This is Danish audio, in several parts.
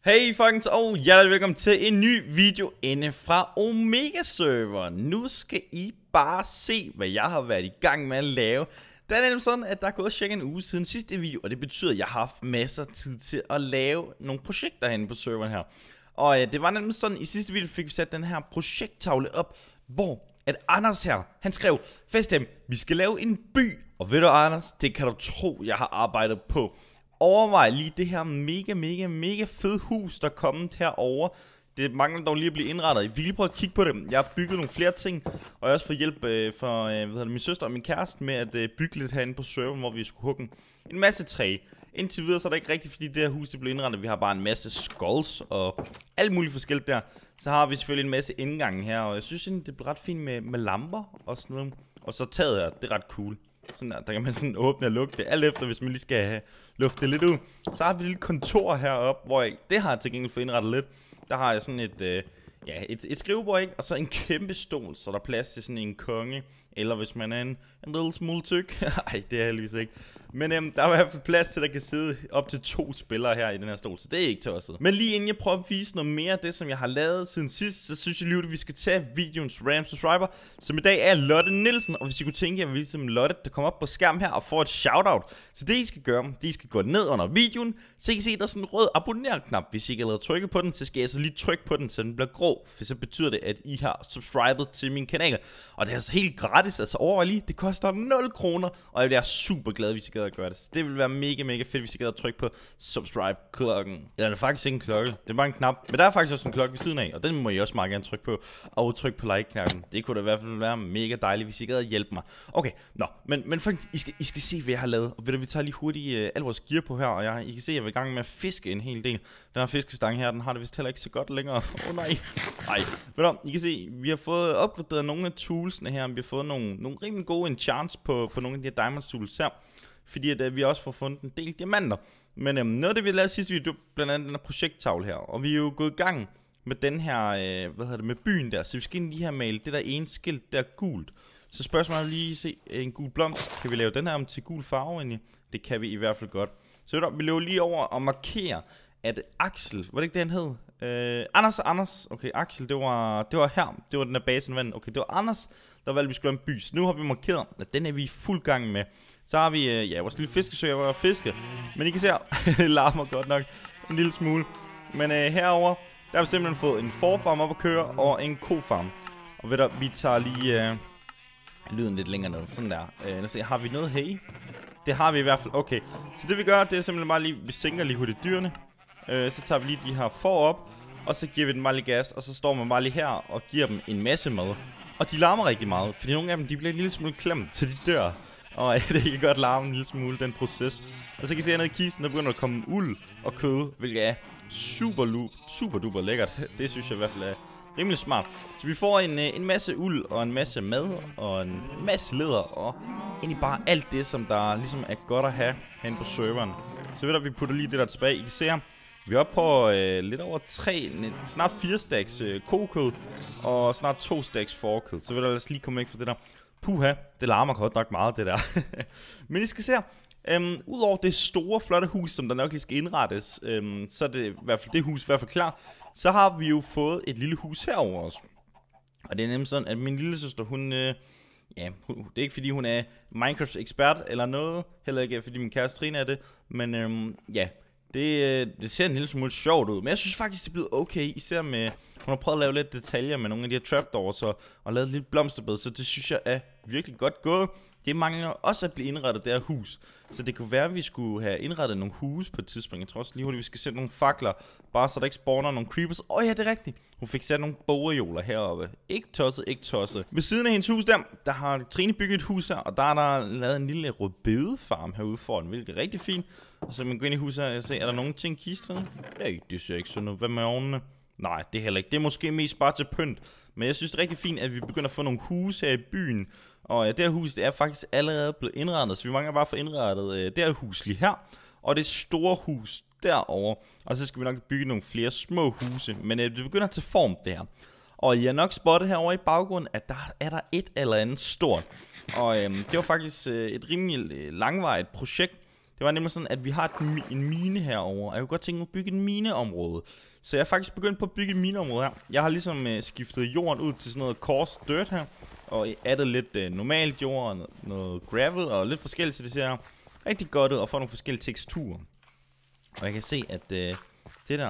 Hey folkens, og hjertelig velkommen til en ny video inde fra Omega server. Nu skal I bare se, hvad jeg har været i gang med at lave. Det er nemlig sådan, at der er gået cirka en uge siden sidste video, og det betyder, at jeg har haft masser af tid til at lave nogle projekter herinde på serveren her. Og det var nemlig sådan, i sidste video fik vi sat den her projekttavle op, hvor at Anders her, han skrev, Festem, vi skal lave en by. Og ved du Anders, det kan du tro, jeg har arbejdet på. Overvej lige det her mega fede hus, der er kommet herover. Det mangler dog lige at blive indrettet. Vi kan lige prøve at kigge på det. Jeg har bygget nogle flere ting, og jeg har også fået hjælp fra min søster og min kæreste med at bygge lidt herinde på serveren, hvor vi skulle hugge en masse træ. Indtil videre så er det ikke rigtigt, fordi det her hus det blev indrettet. Vi har bare en masse skulls og alt muligt forskelligt der. Så har vi selvfølgelig en masse indgange her, og jeg synes egentlig, det bliver ret fint med lamper og sådan noget. Og så taget her, det er ret cool. Sådan der kan man sådan åbne og lukke det, alt efter hvis man lige skal have luftet lidt ud. Så har vi et lille kontor heroppe, hvor det har jeg til gengæld fået indrettet lidt. Der har jeg sådan et skrivebord, ikke? Og så en kæmpe stol, så der er plads til sådan en konge. Eller hvis man er en lille smule tyk. Ej, det er heldigvis ikke. Men der er i hvert fald plads til, at der kan sidde op til 2 spillere her i den her stol. Så det er ikke tosset. Men lige inden jeg prøver at vise noget mere af det, som jeg har lavet siden sidst, så synes jeg lige, at vi skal tage videoens random subscriber, som i dag er Lotte Nielsen. Og hvis I kunne tænke jer at vise som Lotte, der kommer op på skærmen her og får et shoutout. Så det I skal gøre, det I skal gå ned under videoen. Så I kan se, der er sådan en rød abonner-knap. Hvis I ikke allerede trykker på den, så skal jeg så lige trykke på den, så den bliver grå. For så betyder det, at I har subscribet til min kanal. Og det er altså helt gratis, altså overvej lige, det koster 0 kroner. Og jeg bliver super glad, hvis I gad at gøre det. Så det vil være mega fedt, hvis I gad at trykke på subscribe-klokken. Eller det er faktisk ikke en klokke, det er bare en knap. Men der er faktisk også en klokke ved siden af, og den må I også meget gerne trykke på. Og trykke på like-knappen. Det kunne da i hvert fald være mega dejligt, hvis I gad at hjælpe mig. Okay, men faktisk, I skal se, hvad jeg har lavet. Og ved du, vi tager lige hurtigt al vores gear på her. Og I kan se, at jeg er i gang med at fiske en hel del. Den her fiskestang her, den har det vist heller ikke så godt længere. Nej. Ved du, I kan se, vi har fået opgraderet nogle af toolsene her. Vi har fået nogle rimelig gode enchants på nogle af de her diamond tools her. Fordi at vi også får fundet en del diamanter. Men noget af det vi lavede sidste video, blandt andet den her projekttavle her. Og vi er jo gået i gang med den her, med byen der. Så vi skal ind lige her male det der ene skilt der gult. Så spørgsmålet er lige se en gul blomst. Kan vi lave den her om til gul farve egentlig? Det kan vi i hvert fald godt. Så vi løber lige over og markerer, at Axel, var det ikke det han hed? Anders, okay, Axel, det var her, det var den der base vand. Okay, det var Anders, der valgte vi skulle have en by. Så nu har vi markeret, at den er vi i fuld gang med. Så har vi, vores lille fiskesø, hvor jeg fiske. Men I kan se her, larmer godt nok en lille smule. Men herover der har vi simpelthen fået en forfarm op at køre og en kofarm. Og ved du, vi tager lige lyden lidt længere ned, sådan der. Lad os se, har vi noget hay? Det har vi i hvert fald, okay. Så det vi gør, det er simpelthen bare lige, vi sænker lige hurtigt dyrene. Så tager vi lige de her får op, og så giver vi dem bare lige gas, og så står man bare lige her og giver dem en masse mad. Og de larmer rigtig meget, fordi nogle af dem, de bliver en lille smule klemt, til de dør. Og det kan godt larme en lille smule, den proces. Og så kan I se hernede i kisten, der begynder at komme uld og kød, hvilket er super duper lækkert. Det synes jeg i hvert fald er rimelig smart. Så vi får en masse uld og en masse mad og en masse læder og egentlig bare alt det, som der ligesom er godt at have herinde på serveren. Så ved du, vi putter lige det der tilbage. I kan se her, vi er oppe på lidt over 3, snart 4 stacks kokød og snart 2 stacks forkød. Så ved du, lad os lige komme væk fra det der. Puha, det larmer godt nok meget det der. Men I skal se her, udover det store flotte hus, som der nok lige skal indrettes, så er det i hvert fald det hus i hvert fald klar. Så har vi jo fået et lille hus herover også. Og det er nemlig sådan, at min lille søster, hun, det er ikke fordi hun er Minecraft ekspert eller noget, heller ikke fordi min kæreste Trine er det, men det ser en lille smule sjovt ud. Men jeg synes faktisk, det er blevet okay, især med, hun har prøvet at lave lidt detaljer med nogle af de her trapdoors og lavet lidt blomsterbed, så det synes jeg er virkelig godt gået. Det mangler også at blive indrettet, det her hus. Så det kunne være, at vi skulle have indrettet nogle huse på et tidspunkt. Jeg tror også lige hurtigt, vi skal sætte nogle fakler, bare så der ikke spawner nogle creepers. Ja, det er rigtigt. Hun fik sat nogle bogreoler heroppe. Ikke tosset. Ved siden af hendes hus der har Trine bygget et hus her, og der er der lavet en lille rødbedefarm herude foran, hvilket er rigtig fint. Og så man går ind i huset her og ser, er der nogle ting i kisterne? Ja, det ser ikke sådan noget. Hvad med ovnene? Nej, det er heller ikke. Det er måske mest bare til pynt. Men jeg synes det er rigtig fint, at vi begynder at få nogle huse her i byen. Og det her hus, det er faktisk allerede blevet indrettet. Så vi mangler bare at få indrettet det her hus lige her. Og det store hus derovre. Og så skal vi nok bygge nogle flere små huse. Men det begynder at tage form det her. Og I har nok spottet herovre i baggrunden, at der er et eller andet stort. Og det var faktisk et rimelig langvarigt projekt. Det var nemlig sådan, at vi har en mine herovre. Jeg kunne godt tænke mig at bygge en mineområde. Så jeg er faktisk begyndt på at bygge et mineområde her. Jeg har ligesom skiftet jorden ud til sådan noget coarse dirt her. Og addet lidt normalt jord og noget gravel og lidt forskelligt, så det ser rigtig godt ud og får nogle forskellige teksturer. Og jeg kan se, at det der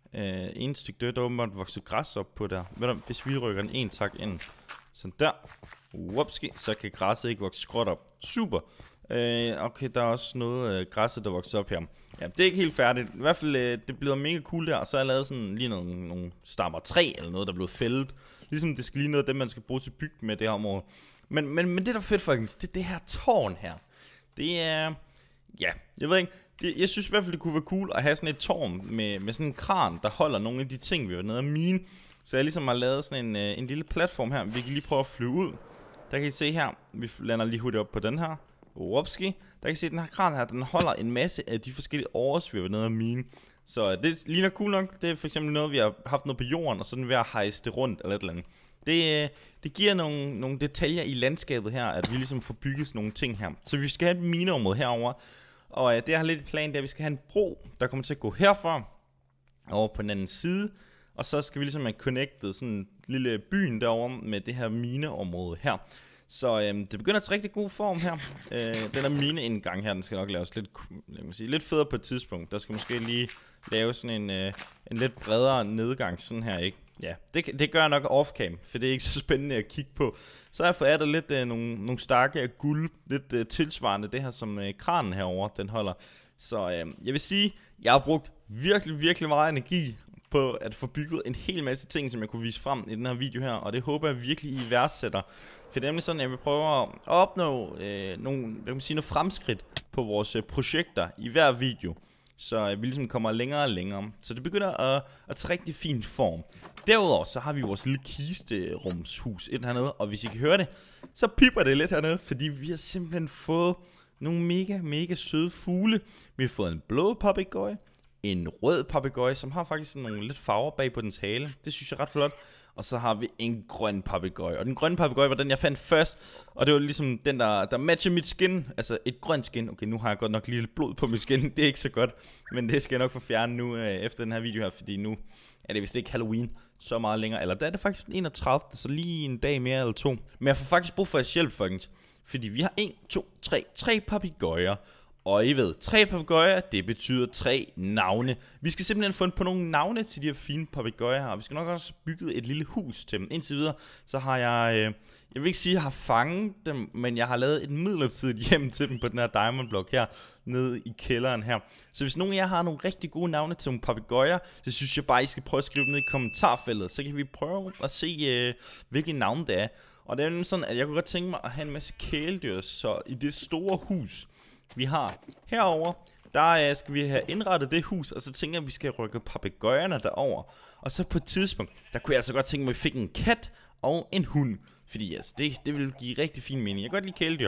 ene stykke dirt, der åbenbart vokset græs op på der. Hvis vi rykker en tak ind, sådan der. Whoopski, så kan græsset ikke vokse skråt op. Super. Okay, der er også noget græsset, der vokser op her. Ja, det er ikke helt færdigt. I hvert fald, det bliver mega cool der. Og så har jeg lavet sådan lige nogle stammer træ eller noget, der er blevet fældet. Ligesom det skal lige noget af det, man skal bruge til at bygge med det her område. Men det der er fedt, folkens, det er det her tårn her. Det er... Ja, jeg ved ikke. Jeg synes i hvert fald, det kunne være cool at have sådan et tårn med sådan en kran, der holder nogle af de ting, vi var nede at mine. Så jeg ligesom har lavet sådan en lille platform her. Vi kan lige prøve at flyve ud. Der kan I se her. Vi lander lige hurtigt op på den her. Whoopski. Der kan I se, at den her kran her, den holder en masse af de forskellige ores, vi var nede at mine. Så det ligner cool nok. Det er for eksempel noget, vi har haft noget på jorden, og sådan ved at hejse det rundt eller et eller andet. Det giver nogle detaljer i landskabet her, at vi ligesom får bygget sådan nogle ting her. Så vi skal have et mineområde herover. Og det jeg har lidt i planen, det er, at vi skal have en bro, der kommer til at gå herfra over på den anden side. Og så skal vi ligesom have connected sådan en lille byen derovre med det her mineområde her. Så det begynder at tage rigtig god form her. Den her mineindgang her, den skal nok laves lidt federe på et tidspunkt. Der skal måske lige lave sådan en lidt bredere nedgang sådan her, ikke? Ja, det gør jeg nok off-cam, for det er ikke så spændende at kigge på. Så har jeg fået addet lidt nogle stakke af guld, lidt tilsvarende det her, som kranen herover den holder. Så jeg vil sige, jeg har brugt virkelig meget energi på at få bygget en hel masse ting, som jeg kunne vise frem i den her video her. Og det håber jeg virkelig, I værdsætter. For det er nemlig sådan, at jeg vil prøve at opnå noget fremskridt på vores projekter i hver video. Så vi ligesom kommer længere og længere. Så det begynder at tage rigtig fin form. Derudover så har vi vores lille kisterumshus et hernede. Og hvis I kan høre det, så pipper det lidt hernede. Fordi vi har simpelthen fået nogle mega søde fugle. Vi har fået en blå papegøje, en rød papegøje, som har faktisk sådan nogle lidt farver bag på dens hale. Det synes jeg er ret flot. Og så har vi en grøn papegøje. Og den grønne papegøje var den, jeg fandt først. Og det var ligesom den, der matcher mit skin. Altså et grønt skin. Okay, nu har jeg godt nok lige lidt blod på mit skin. Det er ikke så godt. Men det skal jeg nok få fjernet nu efter den her video her. Fordi nu er det vist ikke Halloween så meget længere. Eller der er det faktisk den 31. Så lige en dag mere eller to. Men jeg får faktisk brug for jeres hjælp, folkens. Fordi vi har 1, 2, 3 papegøjer. Og I ved, 3 papegøjer, det betyder 3 navne. Vi skal simpelthen finde på nogle navne til de her fine papegøjer her. Og vi skal nok også bygge et lille hus til dem. Indtil videre, så har jeg vil ikke sige, at jeg har fanget dem, men jeg har lavet et midlertidigt hjem til dem på den her diamond block her, nede i kælderen her. Så hvis nogen af jer har nogle rigtig gode navne til nogle papegøjer, så synes jeg bare, I skal prøve at skrive dem ned i kommentarfeltet. Så kan vi prøve at se, hvilke navne det er. Og det er jo sådan, at jeg kunne godt tænke mig at have en masse kæledyr, så i det store hus, vi har herover, der skal vi have indrettet det hus, og så tænker jeg, at vi skal rykke papegøjerne derover. Og så på et tidspunkt, der kunne jeg altså godt tænke mig, at vi fik en kat og en hund. Fordi altså, det ville give rigtig fin mening. Jeg kan godt lide kæledyr.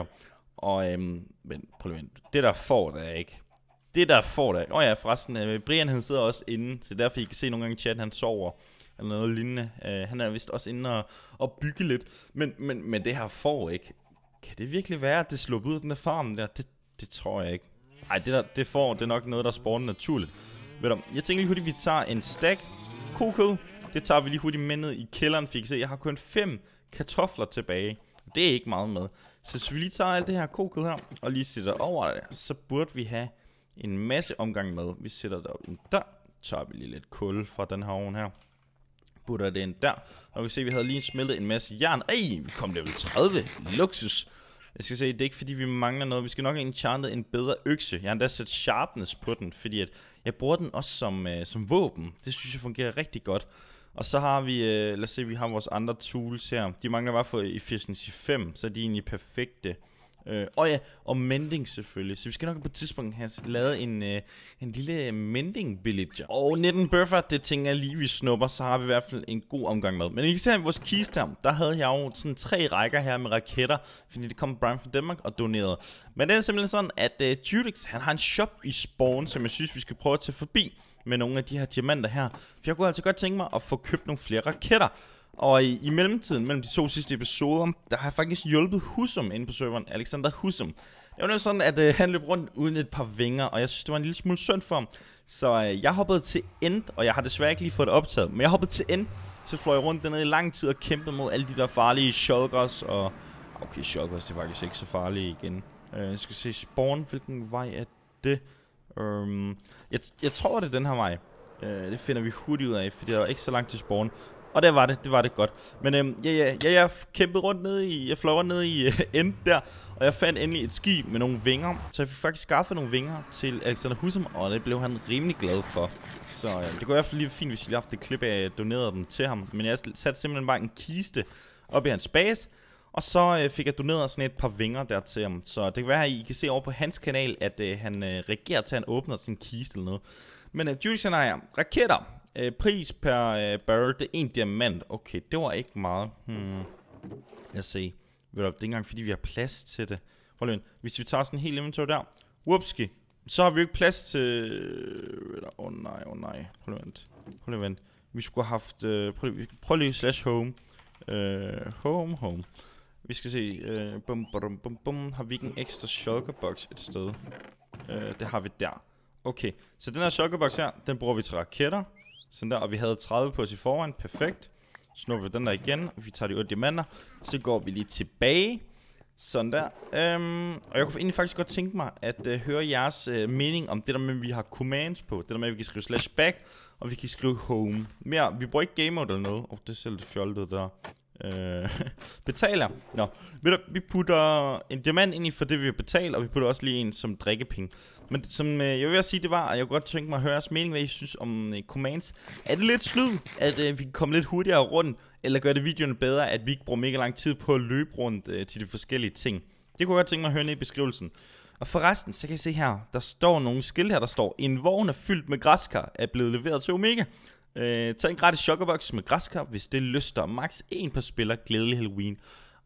Og men prøv lige, det der får der ikke. Det der får der. Ja, forresten, Brian han sidder også inde, så derfor I kan se nogle gange i chatten, han sover. Eller noget lignende. Han er vist også inde og bygge lidt. Men det her får ikke. Kan det virkelig være, at det slår ud af den der farm der? Det tror jeg ikke. Ej, det får, det er nok noget, der spawner naturligt. Ved du, jeg tænker lige hurtigt, vi tager en stack kokød. Det tager vi lige hurtigt med ned i kælderen, fik I se. Jeg har kun 5 kartofler tilbage. Det er ikke meget med. Så hvis vi lige tager alt det her kokød her, og lige sætter over det, så burde vi have en masse omgang med. Vi sætter der ind der. Så tager vi lige lidt kul fra den her ovn her. Putter det ind der. Og vi kan se, at vi havde lige smeltet en masse jern. Ej, vi kom level 30. Luksus. Jeg skal se, det er ikke fordi vi mangler noget. Vi skal nok have enchantet en bedre økse. Jeg har endda sat sharpness på den, fordi at jeg bruger den også som våben. Det synes jeg fungerer rigtig godt. Og så har vi, lad os se, vi har vores andre tools her. De mangler bare for efficiency 5, så de er egentlig perfekte. Og ja, og mending selvfølgelig. Så vi skal nok på et tidspunkt have lavet en lille mending villager. Og 19 buffer, det tænker jeg lige vi snupper, så har vi i hvert fald en god omgang med. Men I kan se, at vores kiste her, der havde jeg jo sådan 3 rækker her med raketter, fordi det kom Brian fra Danmark og donerede. Men det er simpelthen sådan, at Judix, han har en shop i Spawn, som jeg synes, vi skal prøve at tage forbi med nogle af de her diamanter her. For jeg kunne altså godt tænke mig at få købt nogle flere raketter. Og i mellemtiden, mellem de 2 sidste episoder, der har jeg faktisk hjulpet Husum inde på serveren, Alexander Husum. Det var sådan, at han løb rundt uden et par vinger, og jeg synes, det var en lille smule synd for ham. Så jeg hoppede til end, og jeg har desværre ikke lige fået det optaget, men jeg hoppede til end, så fløj jeg rundt dernede i lang tid og kæmpede mod alle de der farlige shulkers, og... Okay, shulkers, det er faktisk ikke så farlige igen. Jeg skal se spawn, hvilken vej er det? Jeg tror, det er den her vej. Det finder vi hurtigt ud af, for det er ikke så langt til spawn. Og det var det godt. Men jeg kæmpede rundt nede i, jeg fløj rundt nede i end der, og jeg fandt endelig et skib med nogle vinger. Så jeg fik faktisk skaffet nogle vinger til Alexander Husum, og det blev han rimelig glad for. Så det kunne i hvert fald lige fint, hvis jeg lige haft et klip af, at jeg donerede dem til ham. Men jeg satte simpelthen bare en kiste op i hans base, og så fik jeg doneret sådan et par vinger der til ham. Så det kan være, at I kan se over på hans kanal, at han reagerer til, at han åbner sin kiste eller noget. Men duty-scenarier, raketter. Pris per barrel, det er 1 diamant. Okay, det var ikke meget. Lad os se. Det er ikke engang fordi vi har plads til det. Hold ind. Hvis vi tager sådan en hel inventory der. Whoopski. Så har vi jo ikke plads til... nej. Prøv lige vent. Vi skulle have haft... prøv lige /home. Home. Vi skal se. Har vi ikke en ekstra shulker box et sted? Det har vi der. Okay, så den her shulker box her, den bruger vi til raketter. Sådan der, og vi havde 30 på os i forvejen. Perfekt. Snupper vi den der igen, og vi tager de 8 diamanter. Så går vi lige tilbage. Sådan der. Og jeg kunne egentlig faktisk godt tænke mig at høre jeres mening om det der med, at vi har commands på. Det der med, at vi kan skrive /back, og vi kan skrive home. Mere, vi bruger ikke game mode eller noget. Det er selv lidt fjoltet der. Betaler. Nå, ved du, vi putter en diamant ind i for det vi vil betale, og vi putter også lige en som drikkepenge. Men som jeg vil sige, det var, at jeg kunne godt tænke mig at høre jeres mening, hvad I synes om commands. Er det lidt slid, at vi kan komme lidt hurtigere rundt, eller gør det videoerne bedre, at vi ikke bruger mega lang tid på at løbe rundt til de forskellige ting? Det kunne jeg godt tænke mig at høre ned i beskrivelsen. Og forresten, så kan I se her, der står nogle skilte her, der står: en vogn er fyldt med græskar, er blevet leveret til Omega. Tag en gratis shulkerbox med græskar, hvis det lyster. Max 1 per spiller. Glædelig Halloween.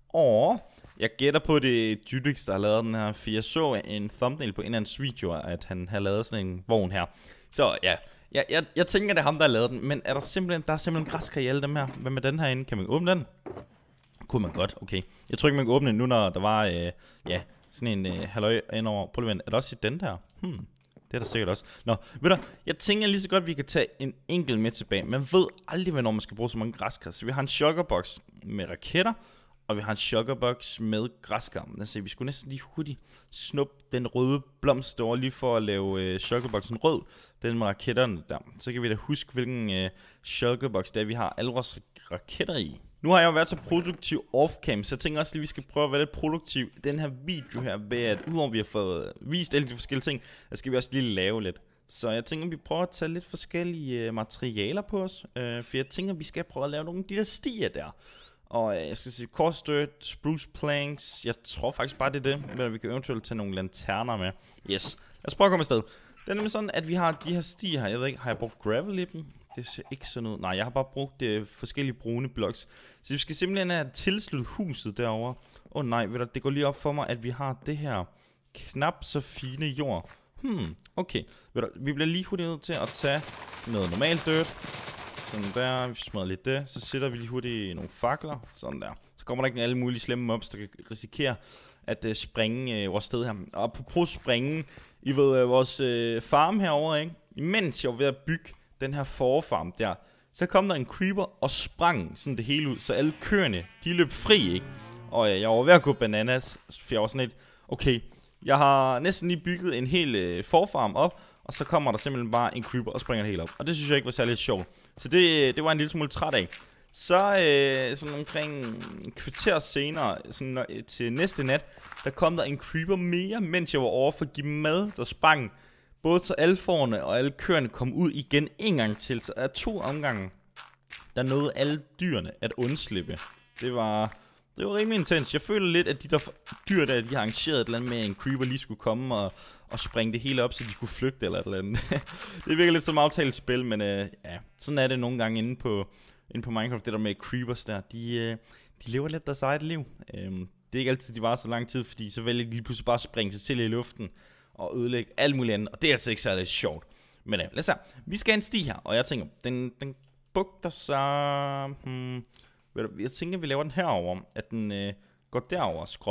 Og jeg gætter på det Judix, der har lavet den her, for jeg så en thumbnail på en af hans videoer, at han har lavet sådan en vogn her. Så ja, jeg tænker, det er ham, der har lavet den. Men der er simpelthen græskar i alle dem her. Hvad med den her inde? Kan man åbne den? Kunne man godt, okay. Jeg tror ikke, man kan åbne den nu, når der var sådan en halløj indover. Prøv lige, er der også i den der? Det er der sikkert også. Nå, ved du, jeg tænker lige så godt, at vi kan tage en enkelt med tilbage. Man ved aldrig, hvornår man skal bruge så mange græskar. Så vi har en shulkerbox med raketter, og vi har en shulkerbox med græskar. Lad os se, vi skulle næsten lige hurtigt snuppe den røde blomst derovre, lige for at lave shulkerboxen rød. Den med raketterne der. Så kan vi da huske, hvilken shulkerbox det er, vi har alle vores raketter i. Nu har jeg jo været så produktiv off-cam, så jeg tænker også lige, at vi skal prøve at være lidt produktiv i den her video her, ved at udover at vi har fået vist alle de forskellige ting, så skal vi også lige lave lidt. Så jeg tænker, at vi prøver at tage lidt forskellige materialer på os, for jeg tænker, at vi skal prøve at lave nogle af de der stier der. Og jeg skal sige coarse dirt, spruce planks, jeg tror faktisk bare det er det, men vi kan eventuelt tage nogle lanterner med. Yes, lad os prøve at komme afsted. Det er nemlig sådan, at vi har de her stier her, jeg ved ikke, har jeg brugt gravel i dem? Det ser ikke sådan ud. Nej, jeg har bare brugt forskellige brune blocks. Så vi skal simpelthen have tilslutte huset derovre. Nej, ved du, det går lige op for mig, at vi har det her knap så fine jord. Okay. Ved du, vi bliver lige hurtigt nødt til at tage noget normalt dirt. Sådan der, vi smadrer lidt det. Så sætter vi lige hurtigt nogle fakler. Sådan der. Så kommer der ikke alle mulige slemme mobs, der kan risikere at springe vores sted her. Og apropos springe, I ved, vores farm herovre, ikke? Imens jeg var ved at bygge den her forfarm der, så kom der en creeper og sprang sådan det hele ud, så alle køerne, de løb fri, ikke? Og jeg var ved at gå bananas, for jeg var sådan lidt, okay, jeg har næsten lige bygget en hel forfarm op, og så kommer der simpelthen bare en creeper og springer det hele op. Og det synes jeg ikke var særlig sjovt. Så det var en lille smule træt af. Så sådan omkring en kvarter senere, sådan, til næste nat, der kom der en creeper mere, mens jeg var over for at give mad, der sprang. Både så alle forerne og alle køerne kom ud igen en gang til. Så af 2 omgange, der nåede alle dyrene at undslippe. Det var rimelig intens. Jeg føler lidt, at de der dyr der, de har arrangeret et eller andet med, at en creeper lige skulle komme og springe det hele op, så de kunne flygte eller et eller andet. Det virker lidt som aftalt spil, men ja, sådan er det nogle gange inde på Minecraft. Det der med creepers der, de lever lidt deres eget liv. Det er ikke altid, de varer så lang tid, fordi så vælger de lige pludselig bare at springe sig selv i luften og ødelægge alt muligt andet, og det er altså ikke særlig sjovt. Men lad os se, vi skal have en sti her, og jeg tænker, den bugter sig... jeg tænker, vi laver den herover, at den går derover skråt.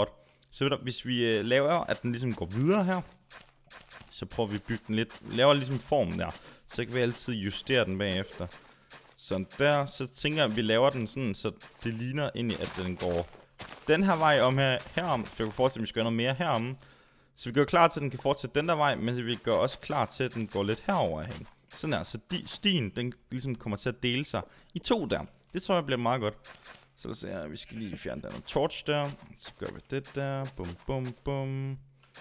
Så ved du, hvis vi laver, at den ligesom går videre her, så prøver vi at bygge den lidt, laver ligesom formen der, så kan vi altid justere den bagefter. Sådan der, så tænker jeg, at vi laver den sådan, så det ligner egentlig, at den går den her vej om herom, for jeg kan forestille, at vi skal gøre noget mere herom. Så vi gør klar til, at den kan fortsætte den der vej, men vi gør også klar til, at den går lidt herover hen. Sådan her, så stien, den ligesom kommer til at dele sig i 2 der. Det tror jeg bliver meget godt. Så lad os se her, vi skal lige fjerne den torch der. Så gør vi det der, bum bum bum.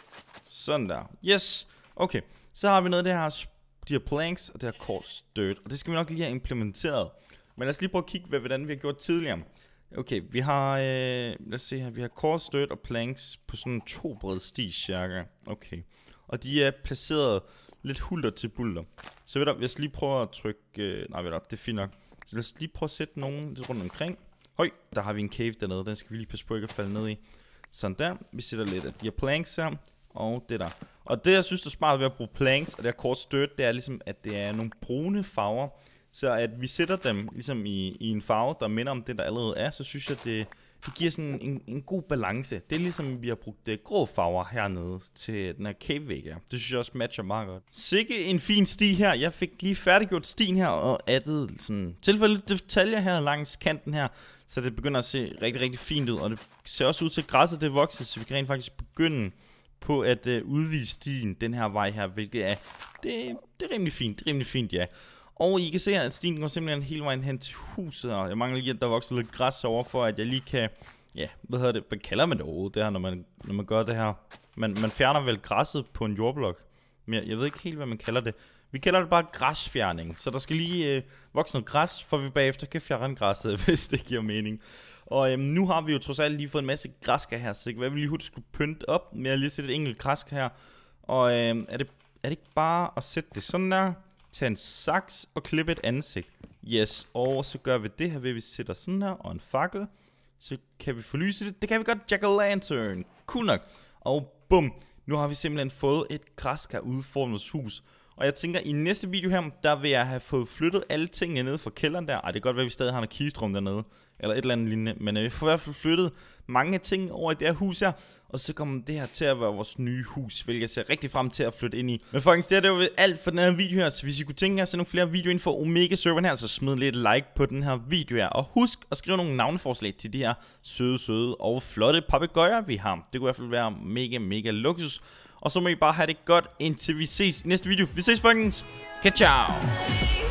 Sådan der, yes. Okay, så har vi noget af det her, de her planks og det her coarse dirt. Og det skal vi nok lige have implementeret. Men lad os lige prøve at kigge, hvordan vi har gjort tidligere. Okay, vi har, lad os se her, vi har coarse dirt og planks på sådan 2 brede sti cirka. Okay, og de er placeret lidt hulter til bulter. Så ved du, lad os lige prøve at trykke, nej ved du, det er fint nok. Så lad os lige prøve at sætte nogen lidt rundt omkring. Høj, der har vi en cave dernede, den skal vi lige passe på ikke at falde ned i. Sådan der, vi sætter lidt af de her planks her, og det der. Og det jeg synes er smart ved at bruge planks og det her coarse dirt, det er ligesom, at det er nogle brune farver. Så at vi sætter dem ligesom i en farve, der minder om det, der allerede er, så synes jeg, det giver sådan en god balance. Det er ligesom, vi har brugt grå farver hernede til den her cavevæg her. Det synes jeg også matcher meget godt. Sikke en fin sti her. Jeg fik lige færdiggjort stien her og addet sådan tilfældige detaljer her langs kanten her. Så det begynder at se rigtig, rigtig fint ud. Og det ser også ud til, at græsset det vokser, så vi kan rent faktisk begynde på at udvise stien den her vej her, hvilket er, det er rimelig fint. Det er rimelig fint, ja. Og I kan se, at stien går simpelthen hele vejen hen til huset, og jeg mangler lige, at der vokser lidt græs over, for at jeg lige kan, ja, hvad kalder man det overhovedet, det her, når man gør det her? Man fjerner vel græsset på en jordblok, men jeg ved ikke helt, hvad man kalder det. Vi kalder det bare græsfjerning, så der skal lige vokse noget græs, for vi bagefter kan fjerne græsset, hvis det giver mening. Og nu har vi jo trods alt lige fået en masse græsker her, så det kan være, vi lige hurtigt skulle pynte op med at lige sætte et enkelt græsk her. Og er det ikke bare at sætte det sådan der? Tag en saks og klippe et ansigt. Yes, og så gør vi det her ved, at vi sætter sådan her, og en fakkel. Så kan vi forlyse det. Det kan vi godt, jack-o'-lantern. Cool nok. Og bum, nu har vi simpelthen fået et græskar ude foran vores hus. Og jeg tænker, i næste video her, der vil jeg have fået flyttet alle tingene ned fra kælderen der. Ej, det kan godt være, at vi stadig har noget kistrum dernede. Eller et eller andet lignende. Men vi får i hvert fald flyttet mange ting over i det her hus her. Og så kommer det her til at være vores nye hus, hvilket jeg ser rigtig frem til at flytte ind i. Men folkens, det er jo alt for den her video her. Så hvis I kunne tænke jer at se nogle flere videoer inden for Omega-serveren her, så smid lidt like på den her video her. Og husk at skrive nogle navneforslag til de her søde og flotte papegøjer, vi har. Det kunne i hvert fald være mega luksus. Og så må I bare have det godt, indtil vi ses i næste video. Vi ses folkens. Ciao.